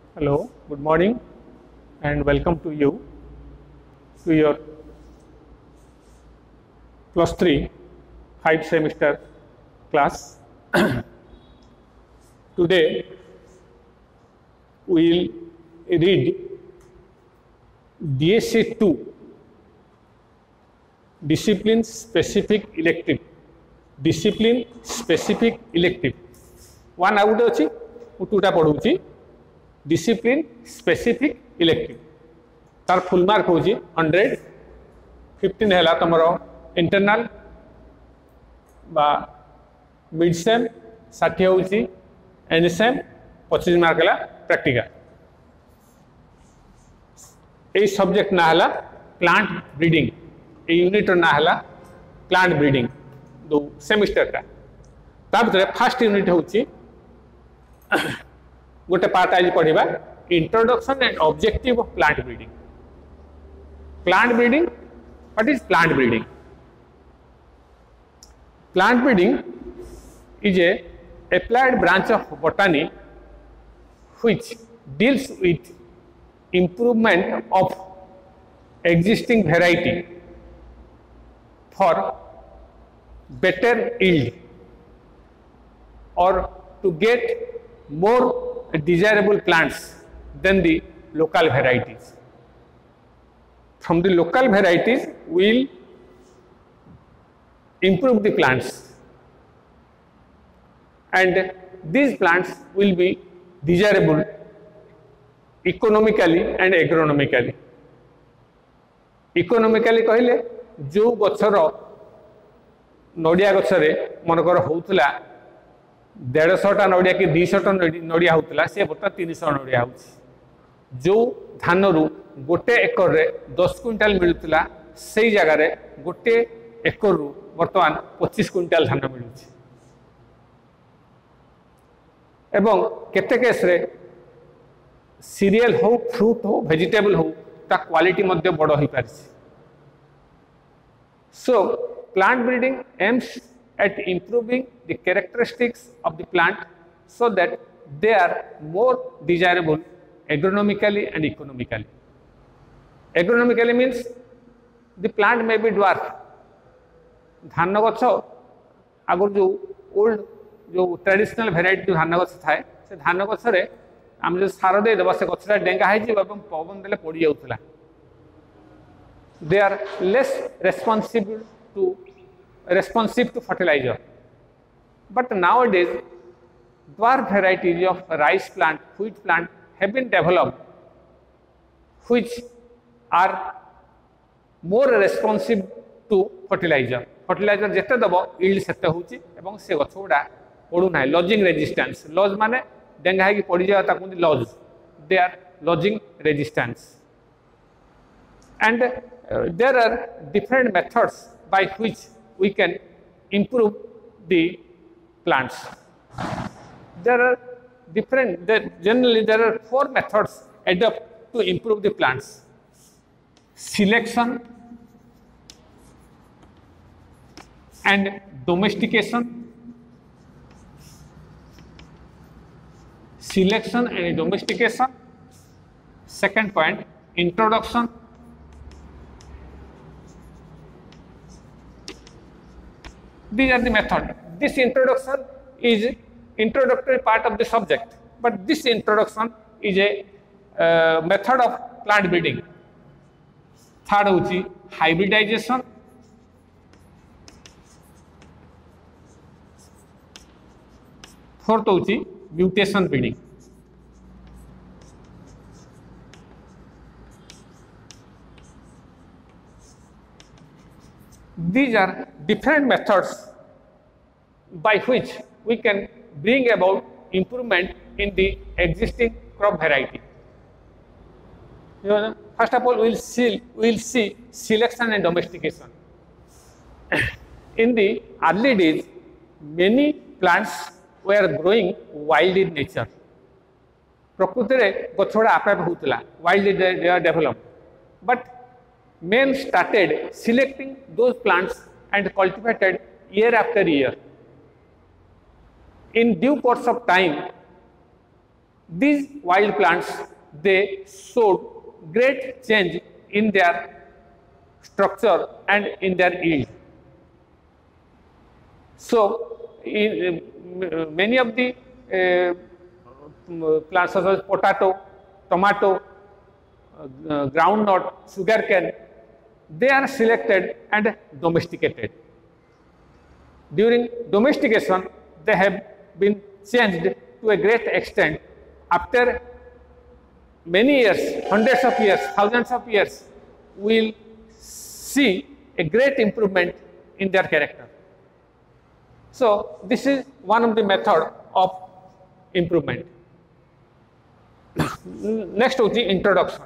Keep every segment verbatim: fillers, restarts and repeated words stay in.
Hello, good morning and welcome to you to your plus three five semester class. Today we will read D S A two discipline specific elective discipline specific elective one out अच्छी टूटा पढ़ुची discipline specific elective तार full mark हूँ hundred fifteen है तुम internal बा mid sem षाठी हूँ एन सेम पच्चीस मार्क है प्रैक्टिकल ये सब्जेक्ट ना है प्लांट ब्रीडिंग ये यूनिट ना है प्लांट ब्रीडिंग दो सेमिस्टर का तार फास्ट यूनिट हूँ गोटे पार्ट आज पढ़ा introduction and objective of plant breeding plant breeding what is plant breeding plant breeding is a applied branch of botany which deals with improvement of existing variety for better yield or to get more desirable plants than the local varieties. From the local varieties we will improve the plants and these plants will be desirable economically and agronomically. Economically कहले जो गछर नड़िया गछरे मनकर होउतला डेढ़ सौटा नड़िया कि दुई सौ नड़िया होता सी बर्तमान तीन सौ नड़िया हो जो धान रु गोटे एकर रे दस क्विंटाल मिलूला से जगार गोटे एकर रु बर्तमान पच्चीस क्विंटाल धान मिलू एवं केते केस रे सीरियल हो फ्रूट हो वेजिटेबल हो ता क्वालिटी मध्य बड़ हो पार so plant breeding aims at improving the characteristics of the plant so that they are more desirable agronomically and economically. Agronomically means the plant may be dwarf. धान गछ आगर जो ओल्ड जो ट्रेडिशनल भेराइटी जो धान गछ थाए से धान गछ रे आम जो सार दे देबा से गछटा डेंगा है जे एवं पवन देले पड़ी जाउतला. They are less responsible to responsive to fertilizer, but nowadays dwarf varieties of rice plant, wheat plant have been developed which are more responsive to fertilizer. Fertilizer jete dabo yield sete hochi ebong se gach guda podu nai lodging resistance. Lodge mane denga hai ki podi jaya ta kundi lodge, they are lodging resistance and uh, there are different methods by which we can improve the plants. There are different, there, generally there are four methods adopted to improve the plants. Selection and domestication. Selection and domestication. Second point, introduction. These are the method. This introduction is introductory part of the subject, but this introduction is a uh, method of plant breeding. Third is hybridization. Fourth is mutation breeding. These are different methods by which we can bring about improvement in the existing crop variety. You know, first of all, we will see, we will see selection and domestication. In the early days, many plants were growing wild in nature. प्रकृति रे गछड़ा आपे होतला wildly they are developed, but men started selecting those plants and cultivated year after year. In due course of time, these wild plants, they showed great change in their structure and in their yield. So, in, uh, many of the uh, plants such as potato, tomato, uh, groundnut, sugarcane, they are selected and domesticated. During domestication, they have been changed to a great extent. After many years, hundreds of years, thousands of years, we will see a great improvement in their character. So, this is one of the method of improvement. Next is the introduction.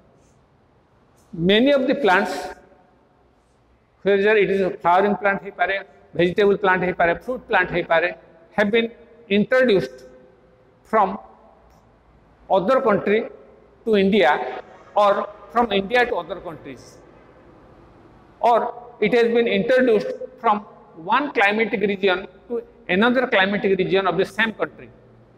Many of the plants, whether it is a flowering plant, vegetable plant, fruit plant, have been introduced from other country to India or from India to other countries, or it has been introduced from one climatic region to another climatic region of the same country.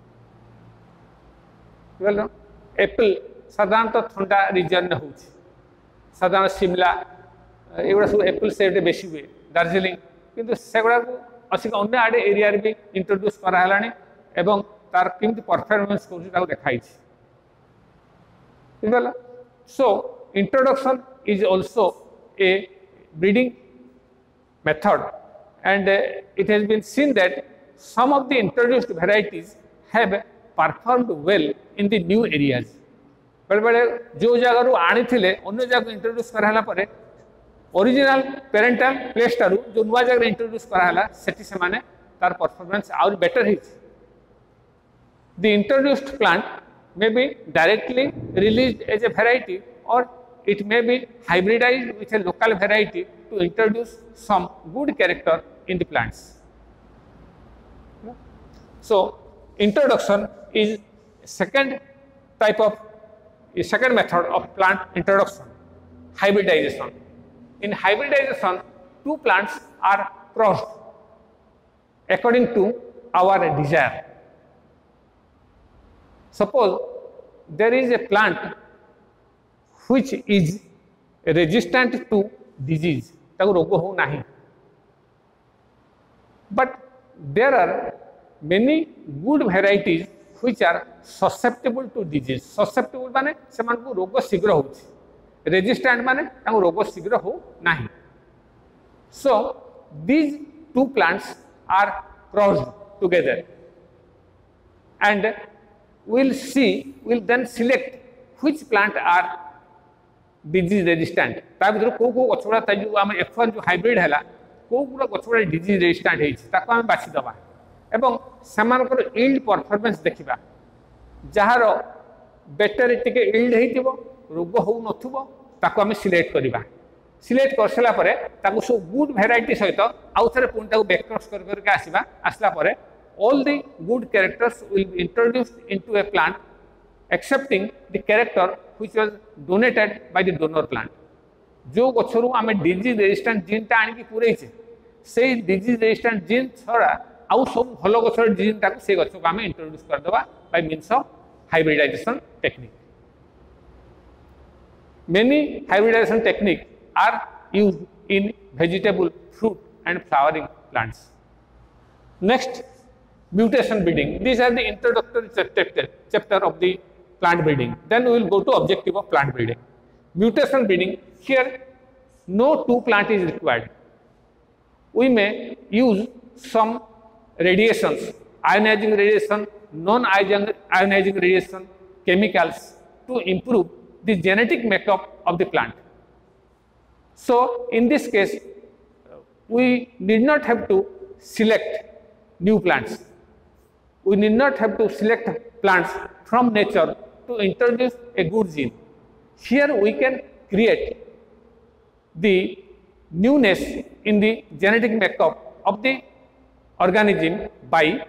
Well, no? Apple साधारणतः ठंडा region में होची, साधारण शिमला एगुड़ा सब Apple set बेसी हुए, दार्जिलिंग, किंतु सेगुड़ा को असिक अन्य आड़े एरिया रे भी इंट्रोड्यूस करा हलानी एवं तार किंतु परफॉर्मेंस को ताको देखाई छी. बुझला? So introduction is also a breeding method, and uh, it has been seen that some of the introduced varieties have performed well in the new areas. बेले बेले जो जगह रू आनी थिले अन्य जगह इंट्रोड्यूस कराला परे ओरिजिनल पेरेंटल प्लेस टारू जो नुआ जगह इंट्रोड्यूस कराला सेठी से माने तार परफॉर्मेंस और बेटर हिच. The introduced plant may be directly released as a variety, or it may be hybridized with a local variety to introduce some good character in the plants. So introduction is second type of a second method of plant introduction, hybridization. In hybridization, two plants are crossed according to our desire. Suppose there is a plant which is resistant to disease, but there are many good varieties which are susceptible to disease. Susceptible माने सेमान को रोग शीघ्र होची, resistant माने ताको रोग शीघ्र हो नहीं. So these two plants are crossed together, and we'll see, we'll then select which plant are disease resistant. ता भीतर को को गछुड़ा ता जो हम एफ वन जो हाइब्रिड हैला को गुला गछुड़ा डिजीज रेजिस्टेंट हेछि ताको हम बाछि दबा एवं समानकर यील्ड परफॉर्मेंस देखिबा, जहार बेटर टिके यील्ड हेतिबो रोग हो नथुबो ताको हम सिलेक्ट करिबा. सिलेक्ट करसला परे ताको सो गुड वैरायटी सहित आउ थरे पुन ताको बैक क्रॉस कर करके आसीबा. आसला परे all the good characters will be introduced into a plant excepting the character which was donated by the donor plant. जो गछरु आमे डिजीज रेजिस्टेंट जीन ता आनी की पुरै छे से डिजीज रेजिस्टेंट जीन छरा आउ सब भलो गछर जीन ता से गछ को आमे इंट्रोड्यूस कर देबा by means of hybridization technique. Many hybridization techniques are used in vegetable, fruit and flowering plants. Next, mutation breeding. These are the introductory chapter, chapter of the plant breeding. Then we will go to objective of plant breeding. Mutation breeding, here no two plant is required. We may use some radiations, ionizing radiation, non-ionizing radiation, chemicals to improve the genetic makeup of the plant. So in this case, we need not have to select new plants. We need not have to select plants from nature to introduce a good gene. Here we can create the newness in the genetic makeup of the organism by,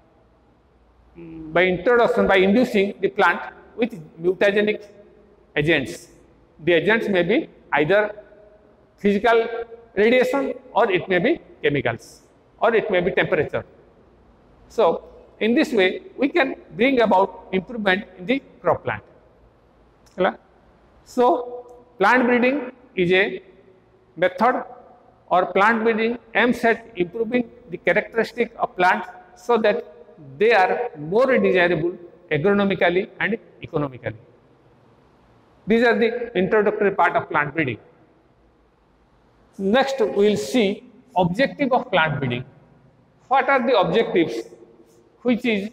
by introduction, by inducing the plant with mutagenic agents. The agents may be either physical radiation or it may be chemicals or it may be temperature. So in this way we can bring about improvement in the crop plant. So plant breeding is a method, or plant breeding aims at improving the characteristic of plants so that they are more desirable agronomically and economically. These are the introductory part of plant breeding. Next, we will see objective of plant breeding. What are the objectives which is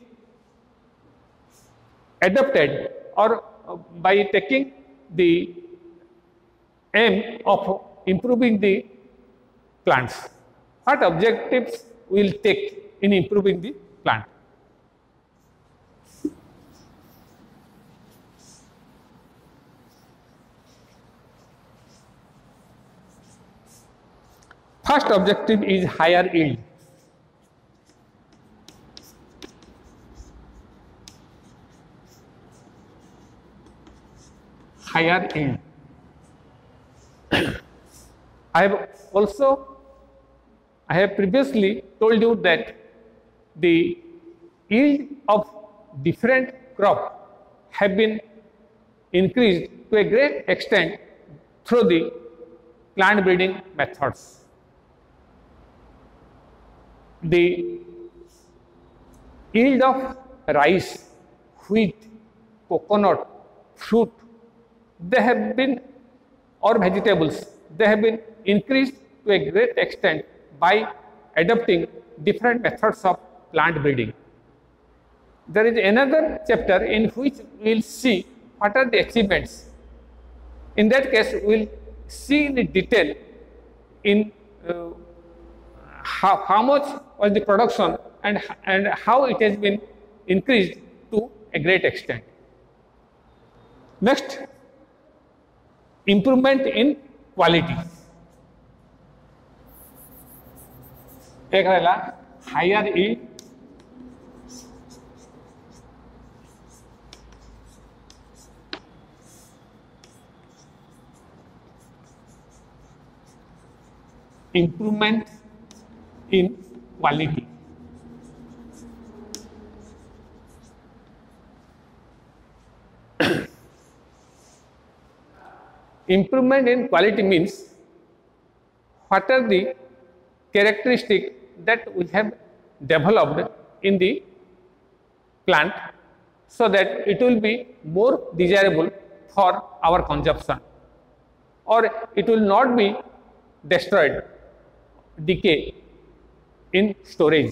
adopted or uh, by taking the aim of improving the plants? What objectives we will take in improving the plant? First objective is higher yield. Higher yield. I have also, I have previously told you that the yield of different crop have been increased to a great extent through the plant breeding methods. The yield of rice, wheat, coconut, fruit, they have been, or vegetables, they have been increased to a great extent by adopting different methods of plant breeding. There is another chapter in which we will see what are the achievements. In that case, we will see in detail in uh, how, how much was the production and, and how it has been increased to a great extent. Next, improvement in quality. एक रहेगा higher yield, improvement in quality. Improvement in quality means what are the characteristics that we have developed in the plant so that it will be more desirable for our consumption, or it will not be destroyed, decay in storage.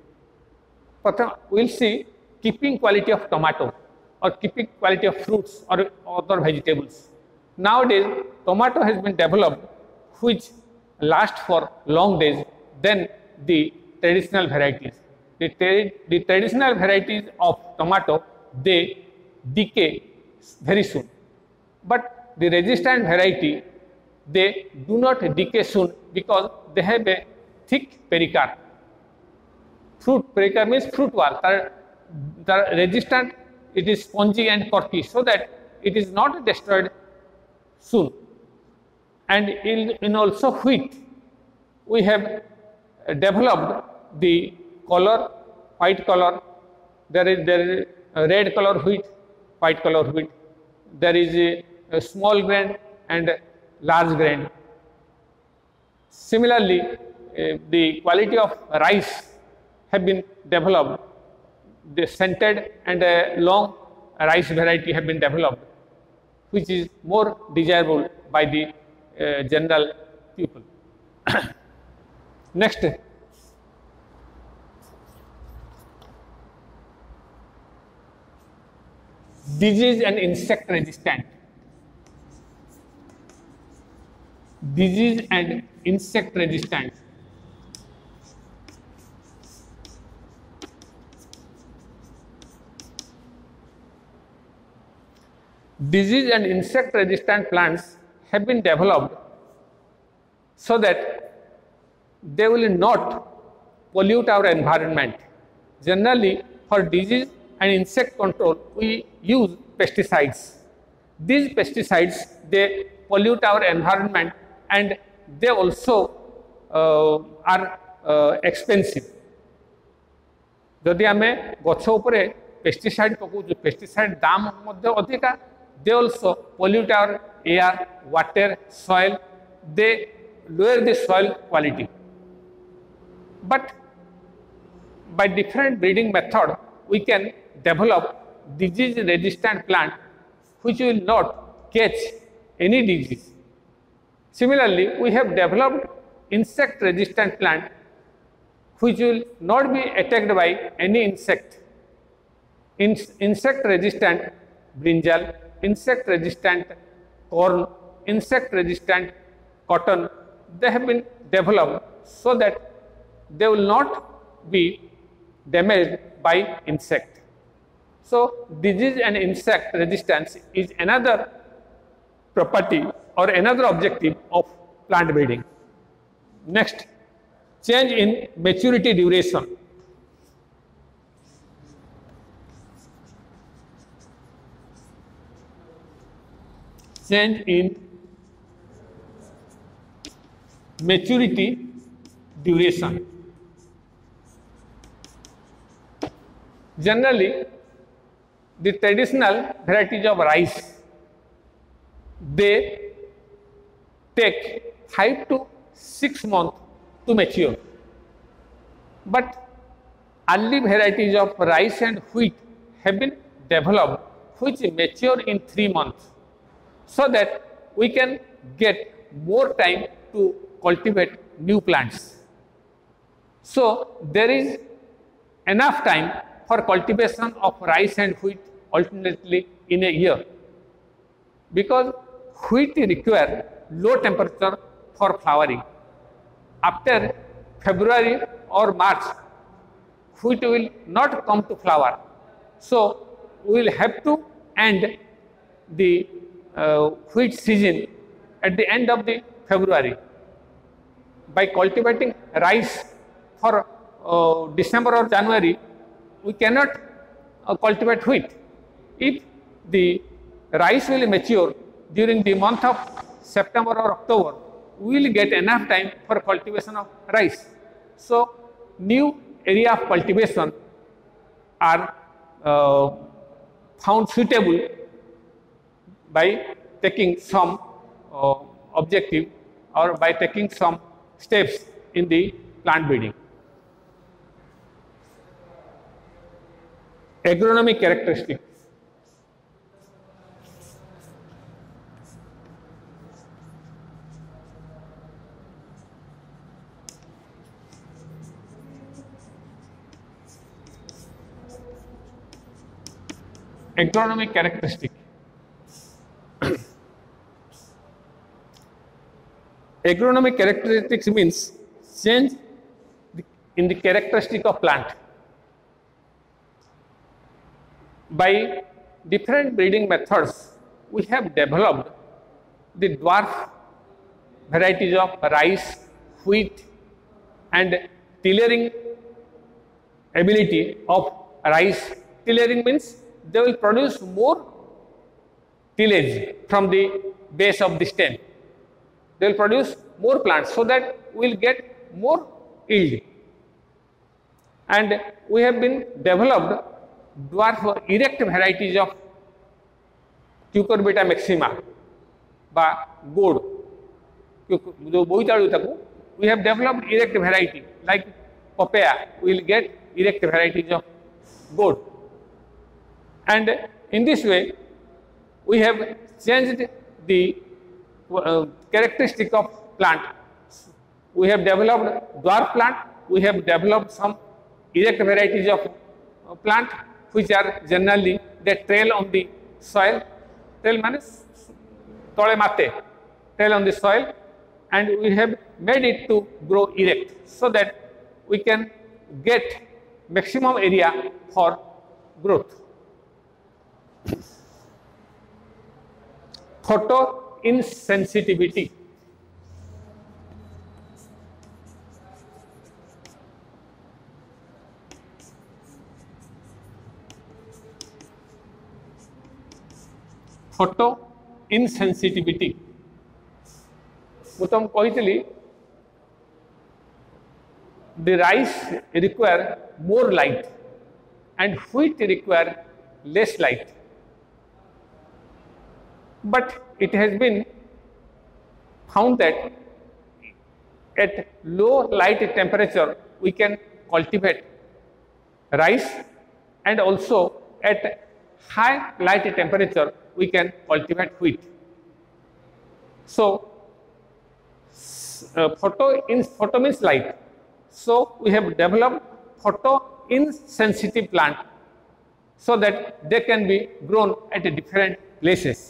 We will see keeping quality of tomato or keeping quality of fruits or other vegetables. Nowadays, tomato has been developed which last for long days than the traditional varieties. The, tra the traditional varieties of tomato, they decay very soon, but the resistant variety, they do not decay soon because they have a thick pericarp. Fruit pericarp means fruit wall. The resistant, it is spongy and corky, so that it is not destroyed soon. And in, in also wheat, we have developed the color, white color. There is there is a red color wheat, white color wheat. There is a, a small grain and large grain. Similarly, uh, the quality of rice have been developed. The scented and a long rice variety have been developed, which is more desirable by the uh, general people. Next, disease and insect resistant. Disease and insect resistant. Disease and insect resistant plants have been developed so that they will not pollute our environment. Generally, for disease and insect control, we use pesticides. These pesticides, they pollute our environment and they also uh, are uh, expensive. जदि आमे गछ उपरे pesticide पकाऊ pesticide दाम मध्य अधिका they also pollute our air water soil they lower the soil quality. But by different breeding method we can develop disease resistant plant which will not catch any disease. Similarly, we have developed insect resistant plant which will not be attacked by any insect. In, insect resistant brinjal, insect resistant corn, insect resistant cotton, they have been developed so that they will not be damaged by insect. So disease and insect resistance is another property or another objective of plant breeding. Next, change in maturity duration. Change in maturity duration. Generally, the traditional varieties of rice, they take five to six months to mature. But early varieties of rice and wheat have been developed which mature in three months, so that we can get more time to cultivate new plants. So there is enough time for cultivation of rice and wheat alternately in a year, because wheat require low temperature for flowering. After February or March, wheat will not come to flower. So we will have to end the uh, wheat season at the end of the February. By cultivating rice for uh, December or January, we cannot uh, cultivate wheat. If the rice will mature during the month of September or October, we will get enough time for cultivation of rice. So new area of cultivation are uh, found suitable by taking some uh, objective or by taking some steps in the plant breeding. Agronomic characteristics. Agronomic characteristic. Agronomic characteristics means change in the characteristic of plant. By different breeding methods, we have developed the dwarf varieties of rice, wheat, and tillering ability of rice. Tillering means they will produce more tillage from the base of the stem. They will produce more plants so that we will get more yield. And we have been developed dwarf erect varieties of Cucurbita maxima বা gourd, जो बोईतालु ताकू, we have developed erect variety like papaya. We will get erect varieties of gourd, and in this way we have changed the uh, characteristic of plant. We have developed dwarf plant. We have developed some erect varieties of uh, plant which are generally they trail on the soil. Trail means tole mate, trail on the soil, and we have made it to grow erect so that we can get maximum area for growth. Photo insensitivity. Photo insensitivity. मुतम कही the rice require more light and wheat require less light. But it has been found that at low light temperature we can cultivate rice, and also at high light temperature we can cultivate wheat. So, uh, photo in photo means light. So, we have developed photo insensitive plant so that they can be grown at different places.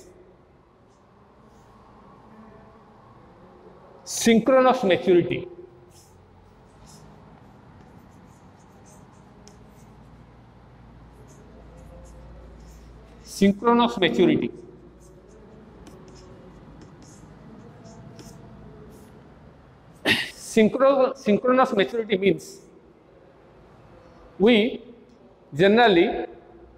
Synchronous maturity. Synchronous maturity. Synchro synchronous maturity means we generally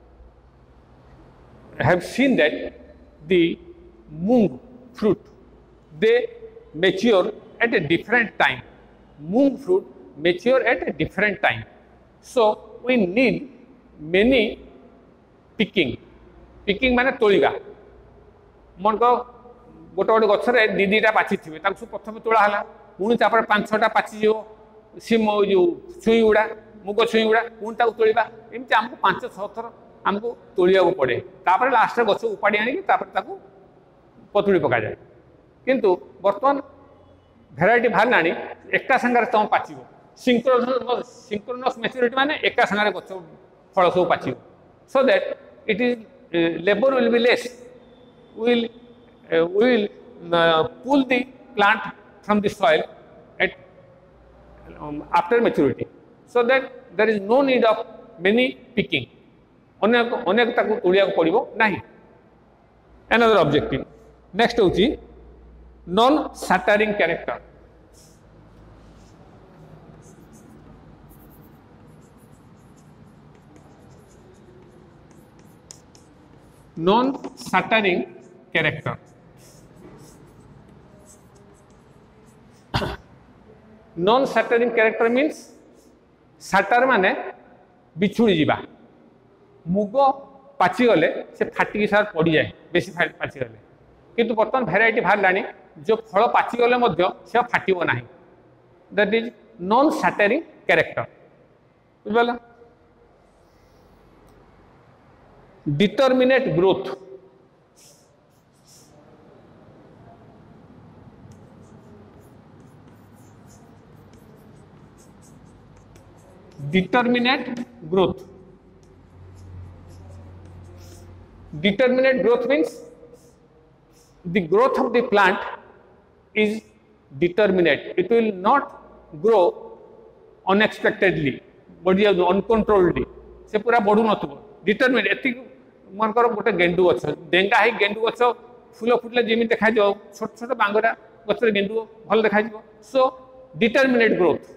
have seen that the moong fruit, they mature at a different time. Moong fruit mature at a different time. So we need many picking. Picking माने तोलिगा. मन को गोटे गोटे गछरे दी दीटा पाची थिबे ताकु प्रथम तोला हला पुणी तापर पांच छटा पाची जो सिम जो छुई गुडा मुग छुई गुडा पुणी ताकु तोलिबा एमति हमको पांच छह थर हमको तोलिया को पड़े तापर लास्ट गछ उपाड़ी आनी तापर ताकु पतुड़ी पका जाए. किंतु वर्तमान भेराइटी बाहरलानी एका संगार तम पाचिबो. सिंक्रोनस सिंक्रोनस मैच्योरिटी माने एका संगार गछ फल सब पाचिबो. So that it is labour will be less. will uh, will uh, pull the plant from the soil at um, after maturity, so that there is no need of many picking. अनेक अनेक ताकु तोलिया को पड़िबो नाही. Another objective. Next होची non shattering character. Non shattering character. Non shattering character means shatter माने बिछुड़ी जीवा. मुग पाची गले से फाटी सार पड़ी जाए बेसी पाची गले. किंतु बर्तमान भेराइटी बाहर लानी जो फल पाची गले मध्य से फाटिबो नाही. That is non shattering character. बुझला. Determinate growth. Determinate growth. Determinate growth means the growth of the plant is determinate. It will not grow unexpectedly, but uncontrolledly. से पूरा बढ़ू नथबो. Determinate. एति मनकर गोटे गेंडू गछ डेंगा है गेंडू गछ फूल फुटले जेमि देखा जाओ छोट छोट बांगरा गछरे गेंडू भल देखा जाओ. So determinate growth.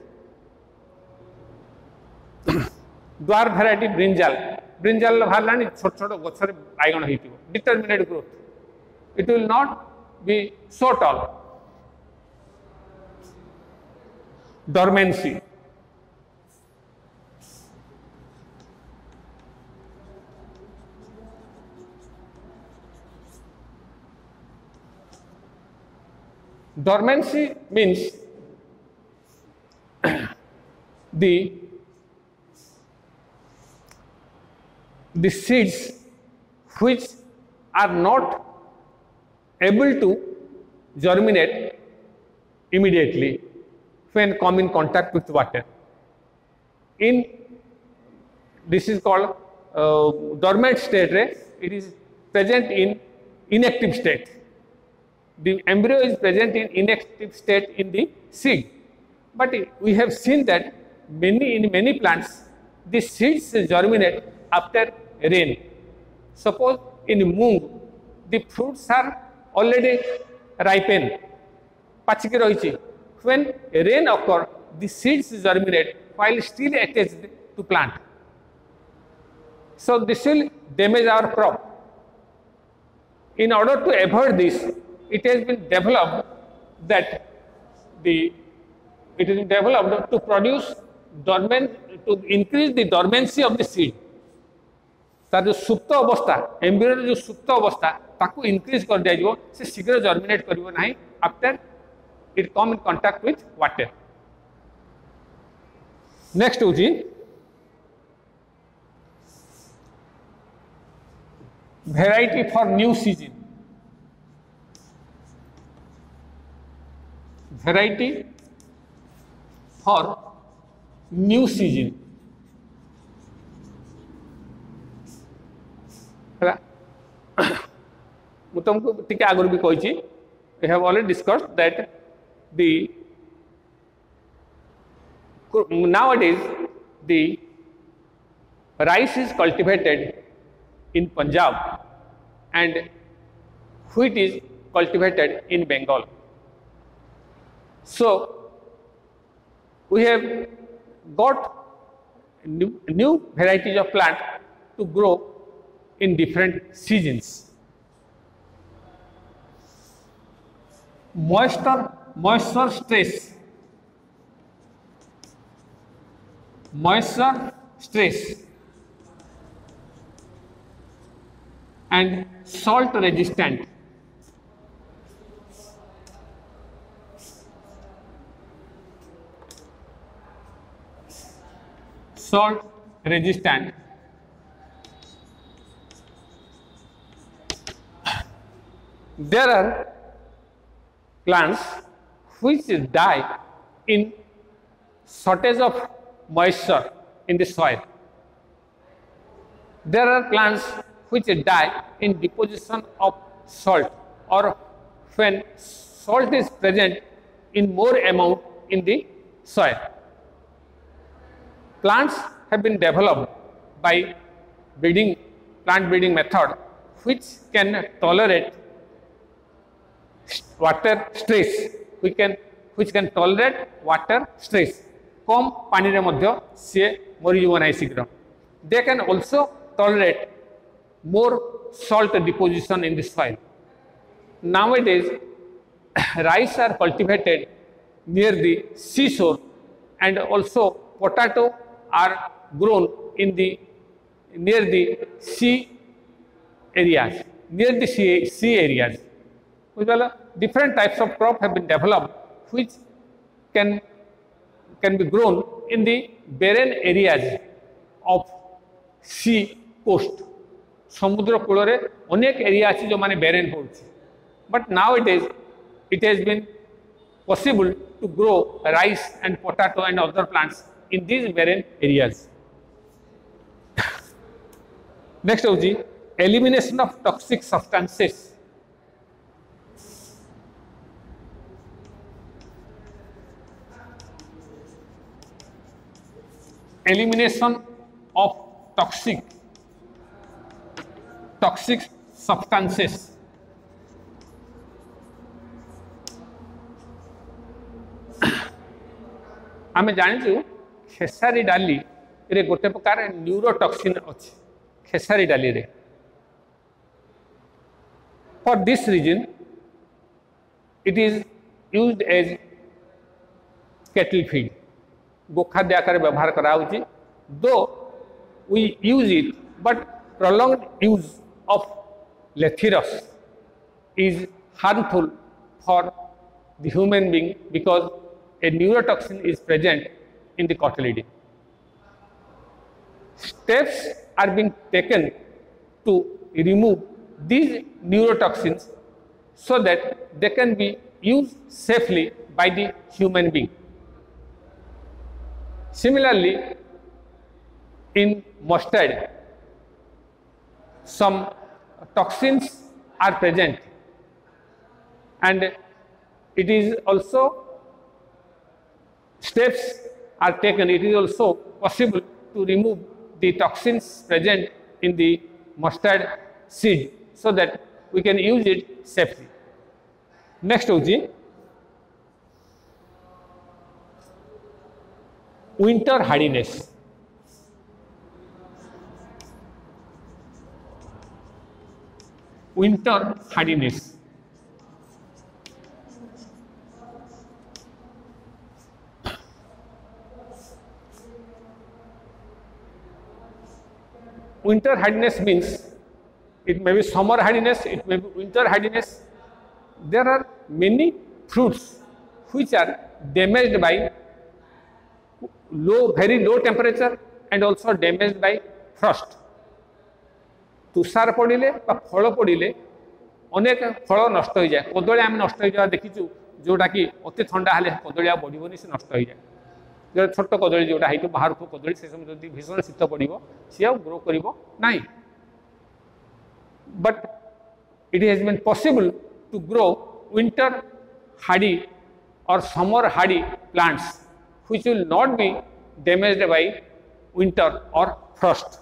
द्वार भेराइटी ब्रिंजाल ब्रिंजाल बाहरलानी छोट छोट गछरे बाइगण हेतिबो. Determinate growth. It will not be so tall. Dormancy. Dormancy means the the seeds which are not able to germinate immediately when come in contact with water. In this is called uh, dormant state. It is present in inactive state. The embryo is present in inactive state in the seed, but we have seen that many in many plants the seeds germinate after rain. Suppose in moong the fruits are already ripened, pachiki rahichi. When rain occur, the seeds germinate while still attached to plant. So this will damage our crop. In order to avoid this, it has been developed that the it is developed to produce dormant to increase the dormancy of the seed. तार जो सुप्त अवस्था embryo जो सुप्त अवस्था ताकू increase कर दिया जाइबो से शीघ्र जर्मिनेट करिवो नाही after it come in contact with water. Next होची variety for new season. Variety for new season मु तुमको टिके आगुरी भी कही we have already discussed that the nowadays the rice is cultivated in Punjab and wheat is cultivated in Bengal. So we have got new, new varieties of plant to grow in different seasons. Moisture moisture stress moisture stress and salt resistant salt resistant there are plants which die in shortage of moisture in the soil. There are plants which die in deposition of salt or when salt is present in more amount in the soil. Plants have been developed by breeding plant breeding method which can tolerate water stress we can which can tolerate water stress कम पानी रे मध्य से मरी जीव ना शीघ्र they can also tolerate more salt deposition in the soil. Nowadays rice are cultivated near the seashore and also potato are grown in the near the sea areas near the sea, sea areas. Well, different types of crop have been developed which can can be grown in the barren areas of sea coast. समुद्र कूल रे अनेक area अच्छी जो माने barren होची, but nowadays it has been possible to grow rice and potato and other plants in these barren areas. Next होची elimination of toxic substances. Elimination of toxic toxic substances. आमे जानिछु खेसारी डाली रे गोटे प्रकार न्यूरोटॉक्सिन अछि खेसारी डाली रे. For this reason it is used as cattle feed. गोखाद्य आकार व्यवहार करा होची. Though we use it, but prolonged use of Lathyrus is harmful for the human being because a neurotoxin is present in the cotyledon. Steps are being taken to remove these neurotoxins so that they can be used safely by the human being. Similarly, in mustard, some toxins are present and it is also steps are taken. It is also possible to remove the toxins present in the mustard seed so that we can use it safely. Next hoji winter hardiness. Winter hardiness. winter hardiness means it may be summer hardiness, it may be winter hardiness. There are many fruits which are damaged by low, very low temperature and also damaged by frost. Tushar पड़े फल पड़े अनेक फल नष्ट हो जाए कदली आम नष्ट हो जाए देखीचु जोटा कि अति ठंडा हेल्ले कदली आ बढ़ोनी से नष्ट हो जाए जो छोट कदली जोटा है बाहर को कदली से समय जब भीषण शीत पड़ो सी आ ग्रो कर ना but it has been possible to grow winter hardy or summer hardy plants which will not be damaged by winter or frost.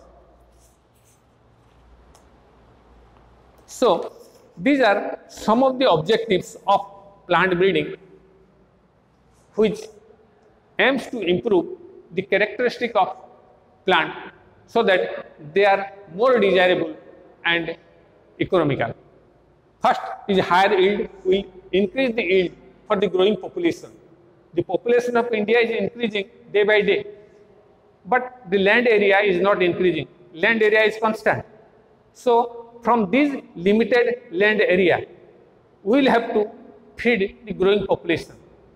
So these are some of the objectives of plant breeding which aims to improve the characteristic of plant so that they are more desirable and economical. First is higher yield will increase the yield for the growing population. The population of India is increasing day by day, but the land area is not increasing. Land area is constant. So from this limited land area, we will have to feed the growing population.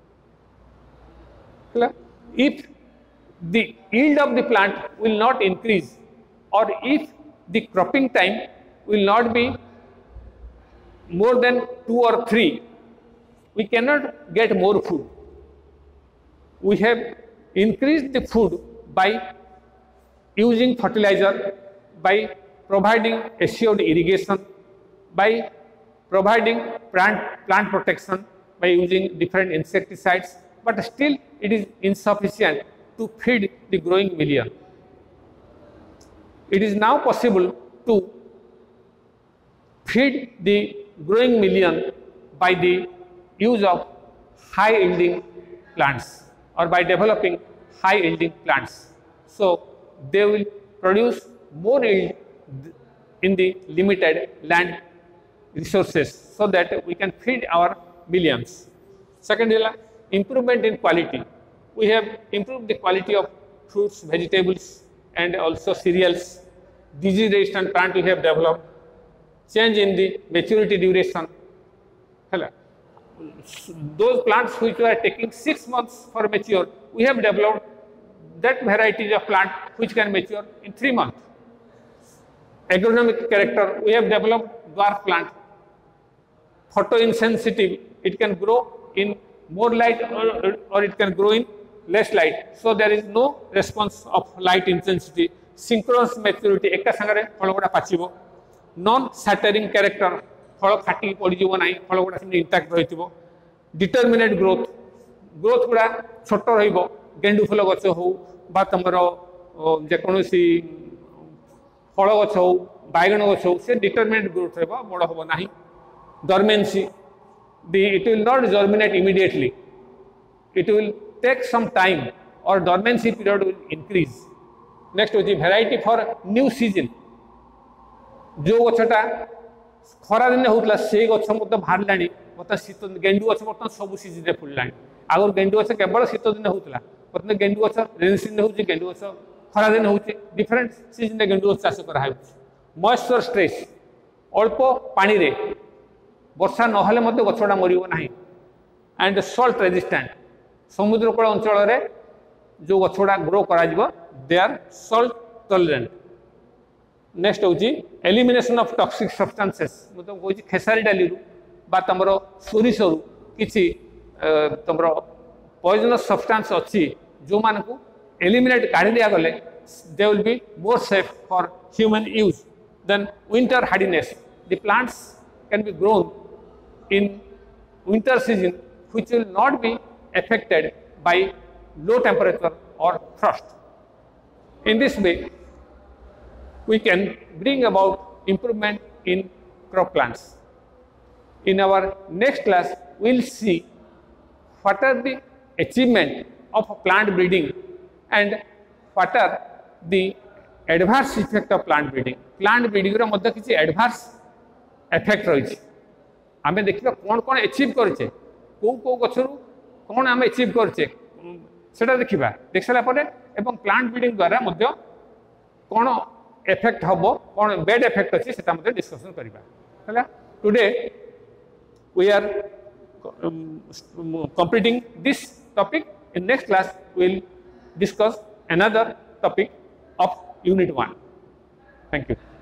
If the yield of the plant will not increase, or if the cropping time will not be more than two or three, we cannot get more food. We have increased the food by using fertilizer, by providing assured irrigation, by providing plant, plant protection, by using different insecticides, but still it is insufficient to feed the growing million. It is now possible to feed the growing million by the use of high yielding plants or by developing high yielding plants. So they will produce more yield in the limited land resources so that we can feed our millions. Second is improvement in quality. We have improved the quality of fruits, vegetables and also cereals. Disease resistant plant we have developed. Change in the maturity duration. Hello. Those plants which were taking six months for mature, we have developed that varieties of plant which can mature in three months. Agronomic character, we have developed dwarf plant. Photo insensitive, it can grow in more light or, or it can grow in less light. So there is no response of light intensity. Synchronous maturity, eka sangare pholo guda pachibo. Non-shattering character, pholo khati podijibo nai, pholo guda simple intact rahitibo. Determinate growth, growth guda choto rahibo. गेंडू फूल गच हो तुम जेकोसी फल गच हो बैगण गच हो से डिटरमिनेट ग्रोथ रहा बड़ हम ना dormancy it will not germinate immediately it will take some time और dormancy period will increase next होची वैरायटी फॉर न्यू सीजन जो गछटा खरा दिन होता से गछ मत बाहर बर्तमान शीत गेंडू गछ बर्तमान सब सीजन में फुलला आगर गेंडू गछ केवल शीत दिन होता बर्तमान गेंडू गछ रेन सीजन हो गेंडू गछ खरा दिन हो डिफरेंट सीजन में गेंडू गछ चाष कर मॉइस्चर स्ट्रेस अल्प पानी रे वर्षा नहले मते गछटा मरिबो नाही एंड सॉल्ट रेजिस्टेंट समुद्रकूल अंचल रे जो गछटा ग्रो करा जिवो they are salt tolerant next होची एलिमिनेशन ऑफ टॉक्सिक सब्सटेंसेस मतलब कोची खेसारी डाली रु बा तमरो सोरिसरु किछि तमरो पॉइजनस सब्सटेंस अच्छी जो मान को एलिमिनेट काढ़ी दिया गले they will be more safe for human use then winter hardiness the plants can be grown in winter season which will not be affected by low temperature or frost in this way we can bring about improvement in crop plants in our next class we'll see what are the achievement of plant breeding and what are the adverse effect of plant breeding. Plant breeding रो मध्य किसी adverse effect रही आमे देखिबा कोन कोन achieve करछे को को गछरु कोन आमे अचीव करछे सेटा देखिबा देख सारा परे एवं प्लांट ब्रीडिंग द्वारा मध्य कोन इफेक्ट हम कौन बैड इफेक्ट अच्छी से डिस्कसन करवा today we are completing this topic. In next class we will discuss another topic of unit one. Thank you.